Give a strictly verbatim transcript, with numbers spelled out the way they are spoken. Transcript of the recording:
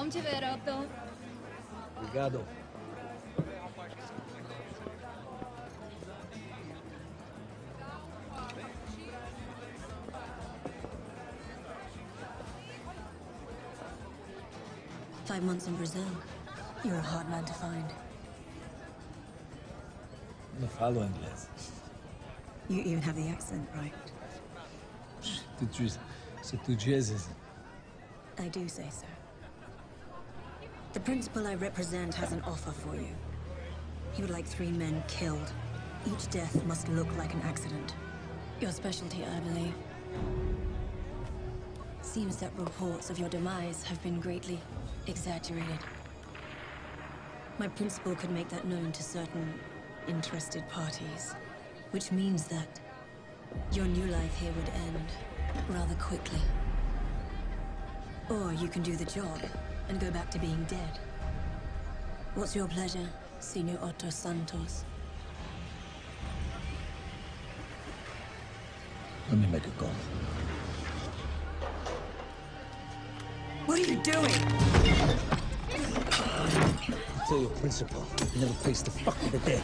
Bom te ver, Otto. Obrigado. Five months in Brazil. You're a hard man to find. Não falo inglês. You even have the accent, right? Tu diz, se tu dizes. I do say so. The principal I represent has an offer for you. He would like three men killed. Each death must look like an accident. Your specialty, I believe. Seems that reports of your demise have been greatly exaggerated. My principal could make that known to certain interested parties, which means that your new life here would end rather quickly. Or you can do the job and go back to being dead. What's your pleasure, Senor Otto Santos? Let me make a call. What are you doing? Tell your principal, you never face the fuck with the dead.